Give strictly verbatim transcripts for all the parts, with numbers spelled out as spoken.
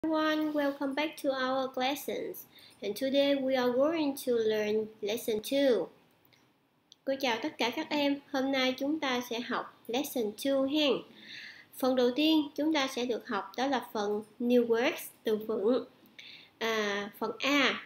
Everyone, welcome back to our lessons. And today we are going to learn lesson two. Cô chào tất cả các em. Hôm nay chúng ta sẽ học lesson two hen. Phần đầu tiên chúng ta sẽ được học đó là phần new words, từ vựng. À, phần A.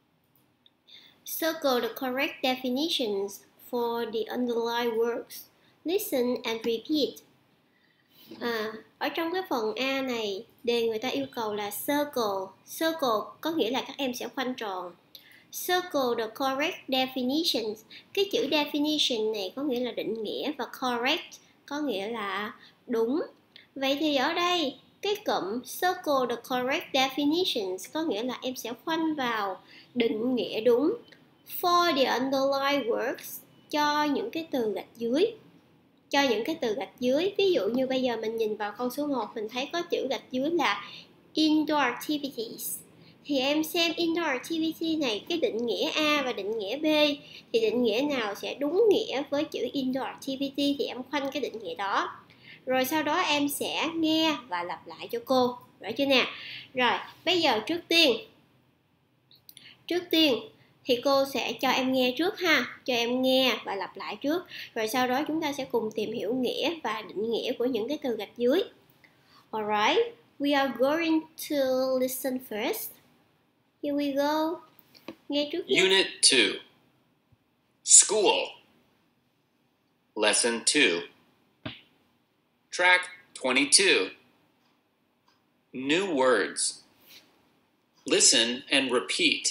Circle the correct definitions for the underlined words. Listen and repeat. À, ở trong cái phần A này, đề người ta yêu cầu là circle. Circle có nghĩa là các em sẽ khoanh tròn. Circle the correct definitions. Cái chữ definition này có nghĩa là định nghĩa, và correct có nghĩa là đúng. Vậy thì ở đây cái cụm circle the correct definitions có nghĩa là em sẽ khoanh vào định nghĩa đúng. For the underlined words, cho những cái từ gạch dưới. Cho những cái từ gạch dưới. Ví dụ như bây giờ mình nhìn vào câu số một, mình thấy có chữ gạch dưới là indoor activities. Thì em xem indoor activity này, cái định nghĩa A và định nghĩa B, thì định nghĩa nào sẽ đúng nghĩa với chữ indoor activity thì em khoanh cái định nghĩa đó. Rồi sau đó em sẽ nghe và lặp lại cho cô. Rõ chưa nè? Rồi, bây giờ trước tiên Trước tiên thì cô sẽ cho em nghe trước ha. Cho em nghe và lặp lại trước. Rồi sau đó chúng ta sẽ cùng tìm hiểu nghĩa và định nghĩa của những cái từ gạch dưới. Alright, we are going to listen first. Here we go. Nghe trước nha. Unit two. School. Lesson two. Track twenty-two. New words. Listen and repeat.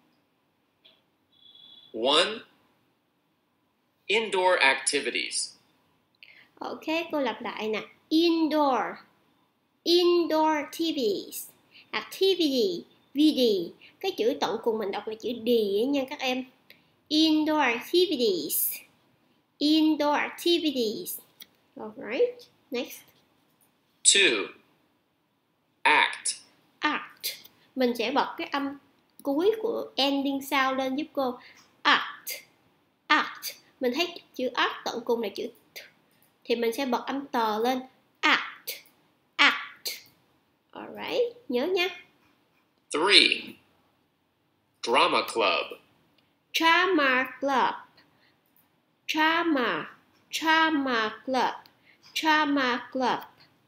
One. Indoor activities. Ok, cô lặp lại nè. Indoor. Indoor activities. Activity. Vd. Cái chữ tận cùng mình đọc là chữ D ấy nha các em. Indoor activities. Indoor activities. Alright, next. Two. Act. Act. Mình sẽ bật cái âm cuối của ending sound lên giúp cô. Act. Act. Mình thấy chữ act tận cùng là chữ T, thì mình sẽ bật âm tờ lên. Act. Act. Alright, nhớ nha. Three. Drama club. Drama club. Drama. Drama club. Drama club.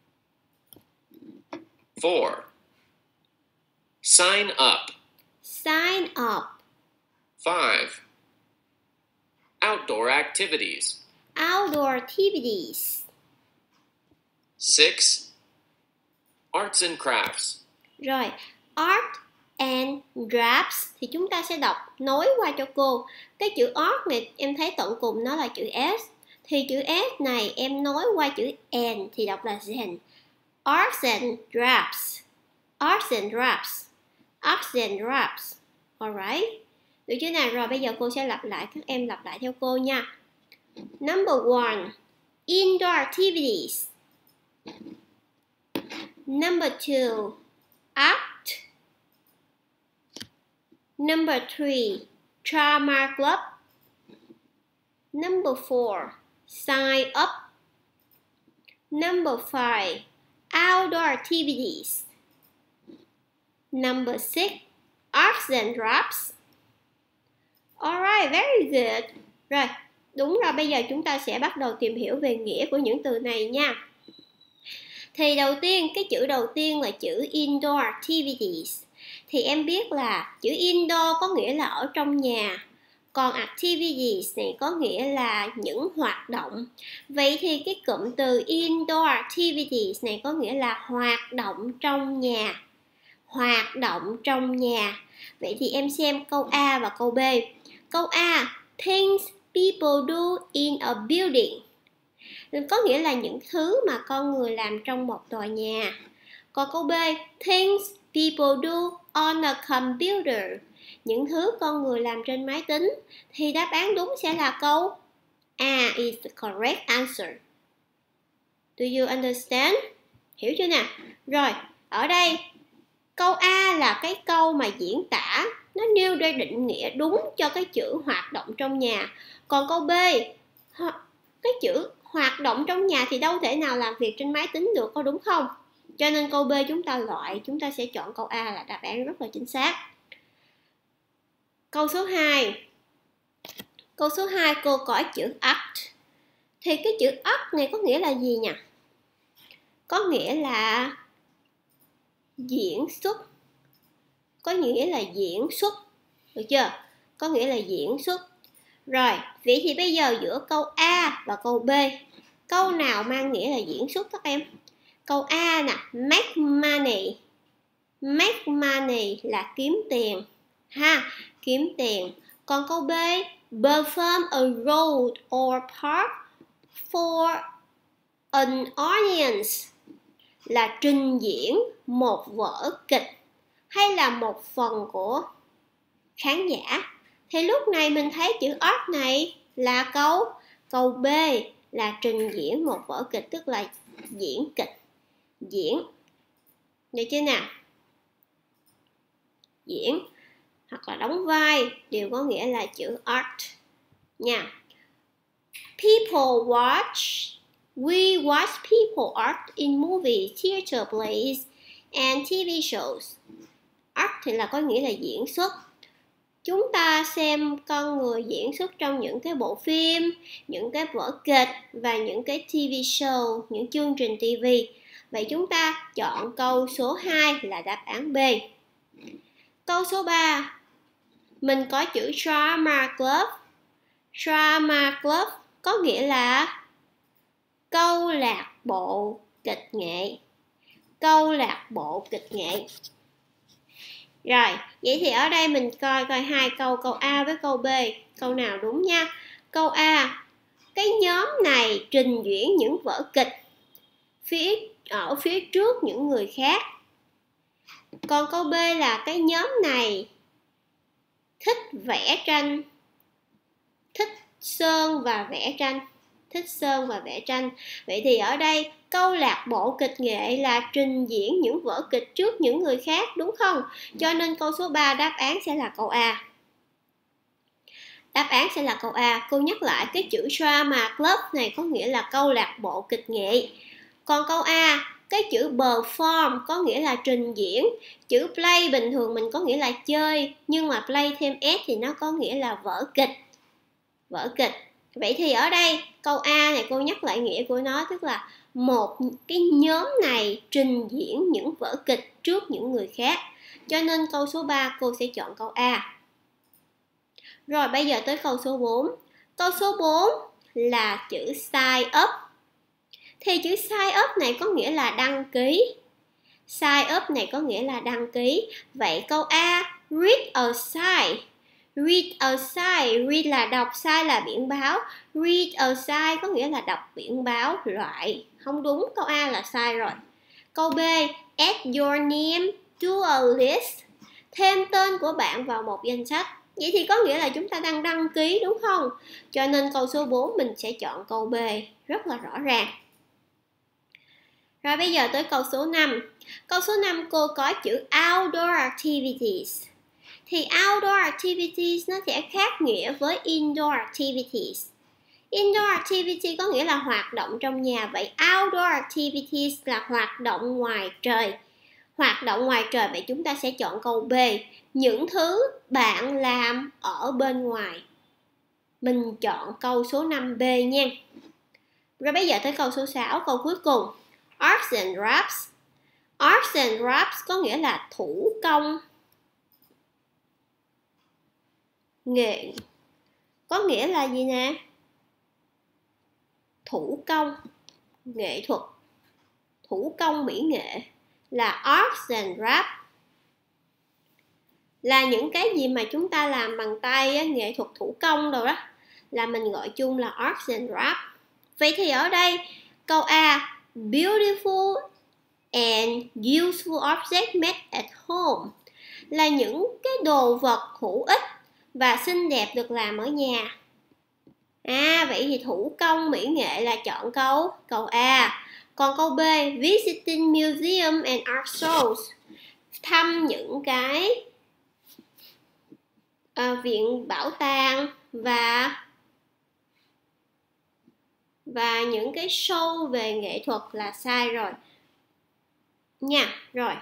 Four. Sign up. Sign up. Five. Outdoor activities. Outdoor activities. Six. Arts and crafts. Rồi, art and crafts thì chúng ta sẽ đọc nối qua cho cô. Cái chữ art này em thấy tận cùng nó là chữ S, thì chữ S này em nối qua chữ and thì đọc là zen. Arts and crafts. Arts and crafts. Arts and crafts. Alright. Được chưa nào? Rồi bây giờ cô sẽ lặp lại, các em lặp lại theo cô nha. Number one. Indoor activities. Number two. Act. Number three. Drama club. Number four. Sign up. Number five. Outdoor activities. Number six. Arts and crafts. Alright, very good. Rồi, đúng rồi, bây giờ chúng ta sẽ bắt đầu tìm hiểu về nghĩa của những từ này nha. Thì đầu tiên, cái chữ đầu tiên là chữ indoor activities. Thì em biết là chữ indoor có nghĩa là ở trong nhà, còn activities này có nghĩa là những hoạt động. Vậy thì cái cụm từ indoor activities này có nghĩa là hoạt động trong nhà. Hoạt động trong nhà. Vậy thì em xem câu A và câu B. Câu A, things people do in a building. Có nghĩa là những thứ mà con người làm trong một tòa nhà. Còn câu B, things people do on a computer. Những thứ con người làm trên máy tính. Thì đáp án đúng sẽ là câu A is the correct answer. Do you understand? Hiểu chưa nè? Rồi, ở đây câu A là cái câu mà diễn tả, nó nêu ra định nghĩa đúng cho cái chữ hoạt động trong nhà. Còn câu B, cái chữ hoạt động trong nhà thì đâu thể nào làm việc trên máy tính được, có đúng không? Cho nên câu B chúng ta loại, chúng ta sẽ chọn câu A là đáp án rất là chính xác. Câu số hai. Câu số hai cô có chữ act. Thì cái chữ act này có nghĩa là gì nhỉ? Có nghĩa là diễn xuất. Có nghĩa là diễn xuất. Được chưa? Có nghĩa là diễn xuất. Rồi, vậy thì bây giờ giữa câu A và câu B, câu nào mang nghĩa là diễn xuất các em? Câu A nè, make money. Make money là kiếm tiền. Ha, kiếm tiền. Còn câu B, perform a role or part for an audience là trình diễn một vở kịch hay là một phần của khán giả. Thì lúc này mình thấy chữ art này là câu câu B là trình diễn một vở kịch, tức là diễn kịch. Diễn. Được chưa nào? Diễn hoặc là đóng vai đều có nghĩa là chữ art nha. People watch. We watch people act in movies, theater plays and ti vi shows. Art thì là có nghĩa là diễn xuất. Chúng ta xem con người diễn xuất trong những cái bộ phim, những cái vở kịch và những cái ti vi show, những chương trình ti vi. Vậy chúng ta chọn câu số hai là đáp án B. Câu số ba. Mình có chữ drama club. Drama club có nghĩa là câu lạc bộ kịch nghệ. Câu lạc bộ kịch nghệ. Rồi, vậy thì ở đây mình coi coi hai câu, câu A với câu B, câu nào đúng nha. Câu A, cái nhóm này trình diễn những vở kịch phía ở phía trước những người khác. Còn câu B là cái nhóm này thích vẽ tranh, thích sơn và vẽ tranh, thích sơn và vẽ tranh. Vậy thì ở đây câu lạc bộ kịch nghệ là trình diễn những vở kịch trước những người khác, đúng không? Cho nên câu số ba đáp án sẽ là câu A. Đáp án sẽ là câu A. Cô nhắc lại cái chữ drama club này có nghĩa là câu lạc bộ kịch nghệ. Còn câu A, cái chữ perform có nghĩa là trình diễn. Chữ play bình thường mình có nghĩa là chơi, nhưng mà play thêm s thì nó có nghĩa là vở kịch. Vở kịch. Vậy thì ở đây câu A này cô nhắc lại nghĩa của nó, tức là một cái nhóm này trình diễn những vở kịch trước những người khác. Cho nên câu số ba cô sẽ chọn câu A. Rồi bây giờ tới câu số bốn. Câu số bốn là chữ sign up. Thì chữ sign up này có nghĩa là đăng ký. Sign up này có nghĩa là đăng ký. Vậy câu A, read a sign. Read a sign, read là đọc, sign là biển báo. Read a sign có nghĩa là đọc biển báo. Loại, không đúng, câu A là sai rồi. Câu B, add your name to a list. Thêm tên của bạn vào một danh sách. Vậy thì có nghĩa là chúng ta đang đăng ký, đúng không? Cho nên câu số bốn mình sẽ chọn câu B, rất là rõ ràng. Rồi bây giờ tới câu số năm. Câu số năm cô có chữ outdoor activities. Thì outdoor activities nó sẽ khác nghĩa với indoor activities. Indoor activity có nghĩa là hoạt động trong nhà. Vậy outdoor activities là hoạt động ngoài trời. Hoạt động ngoài trời, vậy chúng ta sẽ chọn câu B. Những thứ bạn làm ở bên ngoài. Mình chọn câu số năm B nha. Rồi bây giờ tới câu số sáu, câu cuối cùng. Arts and crafts. Arts and crafts có nghĩa là thủ công. Nghệ. Có nghĩa là gì nè? Thủ công. Nghệ thuật. Thủ công mỹ nghệ. Là arts and crafts. Là những cái gì mà chúng ta làm bằng tay á, nghệ thuật thủ công đâu đó, là mình gọi chung là arts and crafts. Vậy thì ở đây câu A, beautiful and useful objects made at home, là những cái đồ vật hữu ích và xinh đẹp được làm ở nhà. À, vậy thì thủ công mỹ nghệ là chọn câu câu A. Còn câu B, visiting museum and art shows, thăm những cái uh, viện bảo tàng và và những cái show về nghệ thuật là sai rồi. nha. Rồi.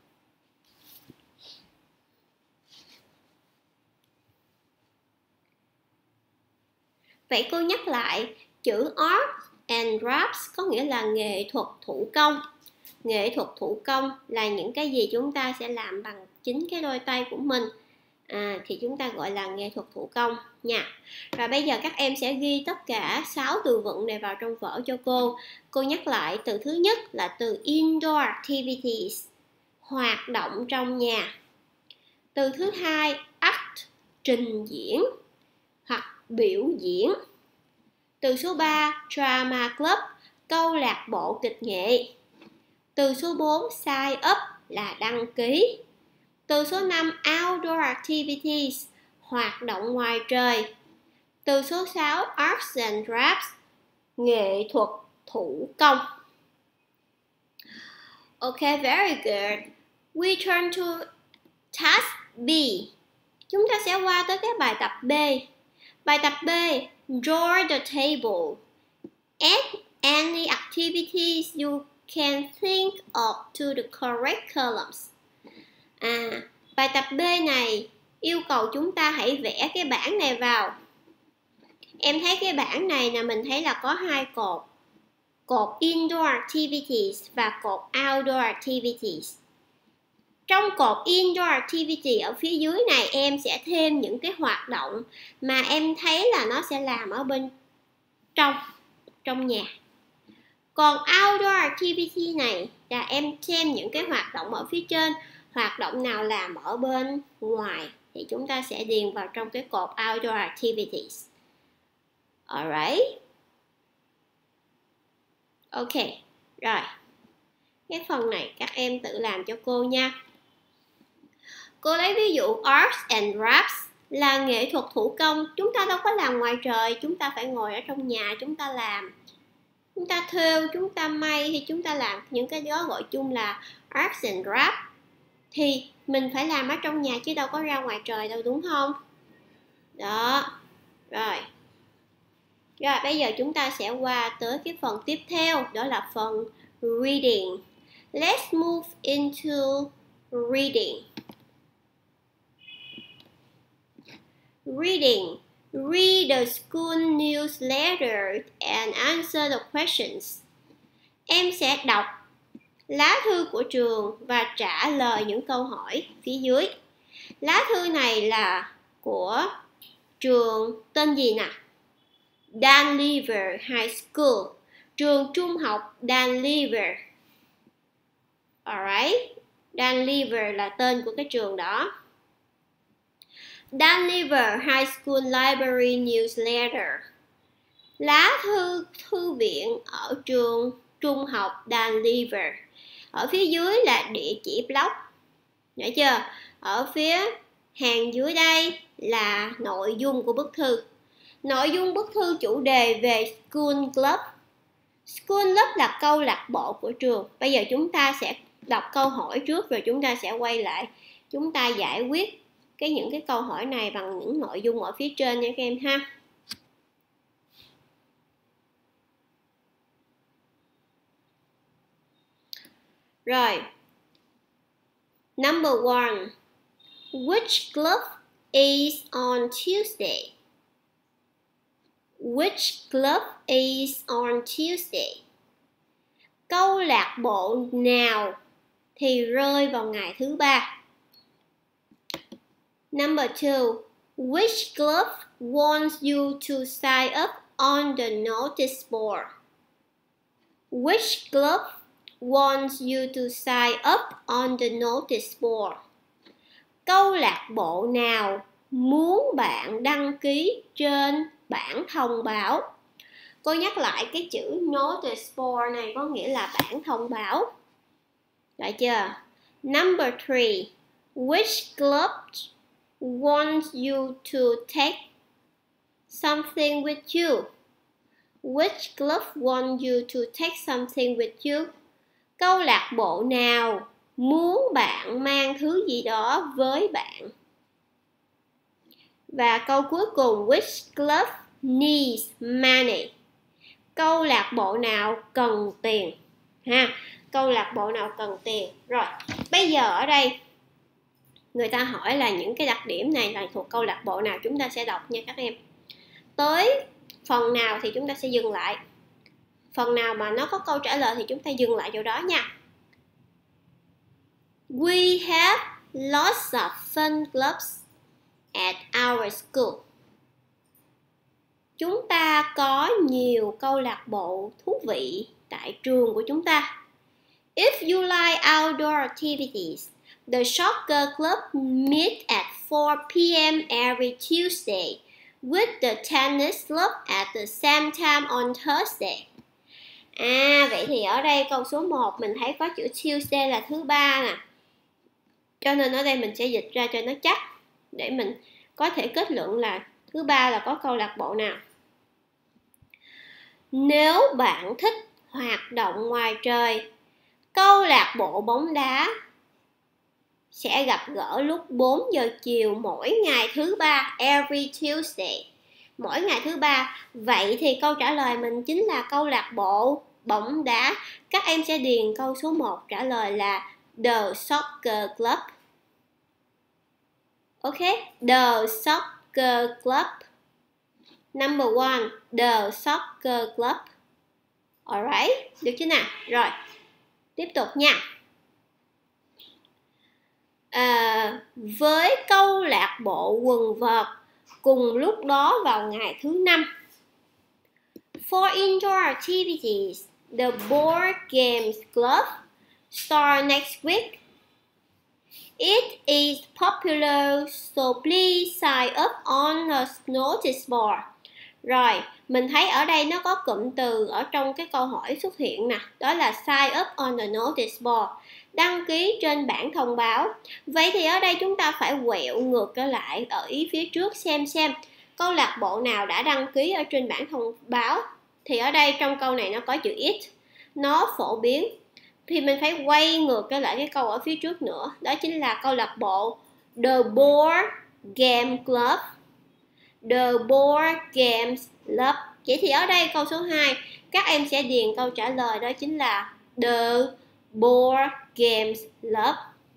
Vậy cô nhắc lại, chữ Art and Crafts có nghĩa là nghệ thuật thủ công. Nghệ thuật thủ công là những cái gì chúng ta sẽ làm bằng chính cái đôi tay của mình. À, thì chúng ta gọi là nghệ thuật thủ công nha. Rồi bây giờ các em sẽ ghi tất cả sáu từ vựng này vào trong vở cho cô. Cô nhắc lại, từ thứ nhất là từ indoor activities, hoạt động trong nhà. Từ thứ hai, act, trình diễn hoặc biểu diễn. Từ số ba, drama club, câu lạc bộ kịch nghệ. Từ số bốn, sign up là đăng ký. Từ số năm, outdoor activities, hoạt động ngoài trời. Từ số sáu, arts and crafts, nghệ thuật thủ công. Okay, very good. We turn to task B. Chúng ta sẽ qua tới cái bài tập B. Bài tập B, draw the table. Add any activities you can think of to the correct columns. À, bài tập B này yêu cầu chúng ta hãy vẽ cái bảng này vào. Em thấy cái bảng này là mình thấy là có hai cột. Cột indoor activities và cột outdoor activities. Trong cột indoor activity ở phía dưới này em sẽ thêm những cái hoạt động mà em thấy là nó sẽ làm ở bên trong, trong nhà. Còn outdoor activity này là em xem những cái hoạt động ở phía trên. Hoạt động nào làm ở bên ngoài thì chúng ta sẽ điền vào trong cái cột outdoor activities. Alright. Ok, rồi. Cái phần này các em tự làm cho cô nha. Cô lấy ví dụ arts and crafts là nghệ thuật thủ công. Chúng ta đâu có làm ngoài trời, chúng ta phải ngồi ở trong nhà chúng ta làm. Chúng ta thêu, chúng ta may thì chúng ta làm những cái đó gọi chung là arts and crafts. Thì mình phải làm ở trong nhà chứ đâu có ra ngoài trời đâu, đúng không? Đó. Rồi. Rồi bây giờ chúng ta sẽ qua tới cái phần tiếp theo, đó là phần reading. Let's move into reading. Reading. Read the school newsletter and answer the questions. Em sẽ đọc lá thư của trường và trả lời những câu hỏi phía dưới. Lá thư này là của trường tên gì nè? Danliver High School, trường trung học Danliver. Alright, Danliver là tên của cái trường đó. Danliver High School Library Newsletter, lá thư thư viện ở trường trung học Danliver. Ở phía dưới là địa chỉ blog. Nhớ chưa? Ở phía hàng dưới đây là nội dung của bức thư. Nội dung bức thư chủ đề về School Club. School Club là câu lạc bộ của trường. Bây giờ chúng ta sẽ đọc câu hỏi trước rồi chúng ta sẽ quay lại. Chúng ta giải quyết cái những cái câu hỏi này bằng những nội dung ở phía trên nha các em ha. Rồi. Number one. Which club is on Tuesday? Which club is on Tuesday? Câu lạc bộ nào thì rơi vào ngày thứ ba? Number two. Which club wants you to sign up on the notice board? Which club wants you to sign up on the notice board? Câu lạc bộ nào muốn bạn đăng ký trên bảng thông báo? Cô nhắc lại cái chữ notice board này có nghĩa là bảng thông báo. Được chưa? Number three. Which club wants you to take something with you? Which club wants you to take something with you? Câu lạc bộ nào muốn bạn mang thứ gì đó với bạn? Và câu cuối cùng, which club needs money? Câu lạc bộ nào cần tiền? Ha, câu lạc bộ nào cần tiền. Rồi, bây giờ ở đây người ta hỏi là những cái đặc điểm này là thuộc câu lạc bộ nào, chúng ta sẽ đọc nha các em. Tới phần nào thì chúng ta sẽ dừng lại. Phần nào mà nó có câu trả lời thì chúng ta dừng lại chỗ đó nha. We have lots of fun clubs at our school. Chúng ta có nhiều câu lạc bộ thú vị tại trường của chúng ta. If you like outdoor activities, the soccer club meet at four p m every Tuesday, with the tennis club at the same time on Thursday. À, vậy thì ở đây câu số một mình thấy có chữ Tuesday là thứ ba nè. Cho nên ở đây mình sẽ dịch ra cho nó chắc để mình có thể kết luận là thứ ba là có câu lạc bộ nào. Nếu bạn thích hoạt động ngoài trời, câu lạc bộ bóng đá sẽ gặp gỡ lúc bốn giờ chiều mỗi ngày thứ ba, every Tuesday, mỗi ngày thứ ba. Vậy thì câu trả lời mình chính là câu lạc bộ bóng đá. Các em sẽ điền câu số một trả lời là The Soccer Club. Ok, The Soccer Club. Number one, The Soccer Club. Alright, được chưa nào? Rồi, tiếp tục nha. À, với câu lạc bộ quần vợt cùng lúc đó vào ngày thứ năm. For indoor activities, the Board Games Club start next week. It is popular, so please sign up on a notice board. Rồi, mình thấy ở đây nó có cụm từ ở trong cái câu hỏi xuất hiện nè, đó là sign up on the notice board, đăng ký trên bảng thông báo. Vậy thì ở đây chúng ta phải quẹo ngược trở lại ở ý phía trước xem xem câu lạc bộ nào đã đăng ký ở trên bảng thông báo. Thì ở đây trong câu này nó có chữ it, nó phổ biến. Thì mình phải quay ngược trở lại cái câu ở phía trước nữa, đó chính là câu lạc bộ The Board Game Club. The Board Games Club. Vậy thì ở đây câu số hai, các em sẽ điền câu trả lời đó chính là The Board Games Club.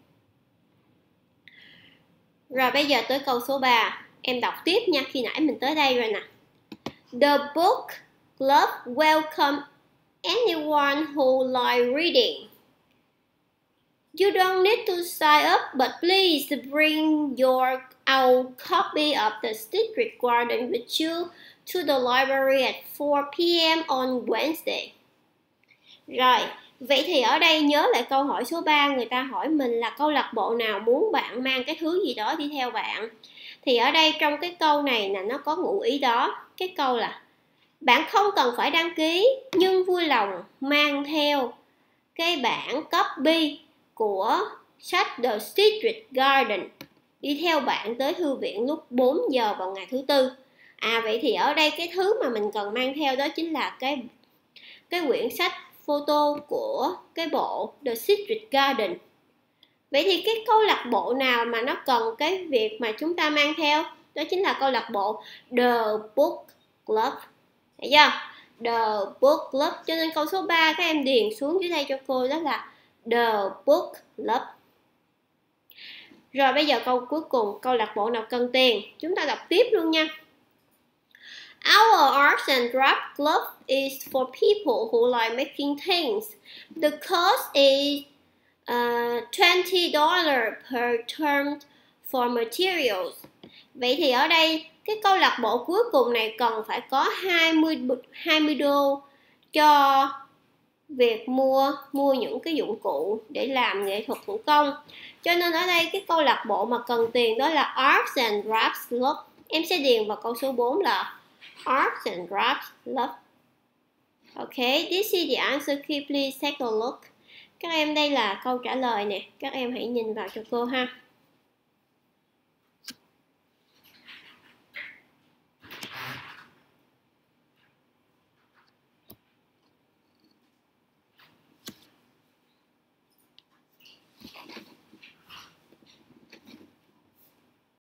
Rồi bây giờ tới câu số ba, em đọc tiếp nha, khi nãy mình tới đây rồi nè. The Book Club welcome anyone who like reading. You don't need to sign up, but please bring your own copy of the Secret Garden with you to the library at four p m on Wednesday. Rồi, vậy thì ở đây nhớ lại câu hỏi số ba, người ta hỏi mình là câu lạc bộ nào muốn bạn mang cái thứ gì đó đi theo bạn. Thì ở đây trong cái câu này là nó có ngụ ý đó. Cái câu là bạn không cần phải đăng ký, nhưng vui lòng mang theo cái bản copy của sách The Secret Garden đi theo bạn tới thư viện lúc bốn giờ vào ngày thứ tư. À, vậy thì ở đây cái thứ mà mình cần mang theo đó chính là cái cái quyển sách photo của cái bộ The Secret Garden. Vậy thì cái câu lạc bộ nào mà nó cần cái việc mà chúng ta mang theo, đó chính là câu lạc bộ The Book Club. Thấy chưa? The Book Club. Cho nên câu số ba các em điền xuống dưới đây cho cô, đó là The Book Club. Rồi bây giờ câu cuối cùng, câu lạc bộ nào cần tiền, chúng ta đọc tiếp luôn nha. Our Arts and Craft Club is for people who like making things. The cost is uh, twenty dollars per term for materials. Vậy thì ở đây cái câu lạc bộ cuối cùng này cần phải có hai mươi đô cho việc mua mua những cái dụng cụ để làm nghệ thuật thủ công. Cho nên ở đây cái câu lạc bộ mà cần tiền đó là Arts and Crafts Club. Em sẽ điền vào câu số bốn là Arts and Crafts Club. Okay, this is the answer key, please take a look. Các em, đây là câu trả lời nè, các em hãy nhìn vào cho cô ha.